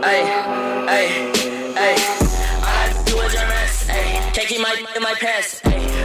Ay, ay, ay. All I do is your mess. Ay, can't keep my in my pants. Ay.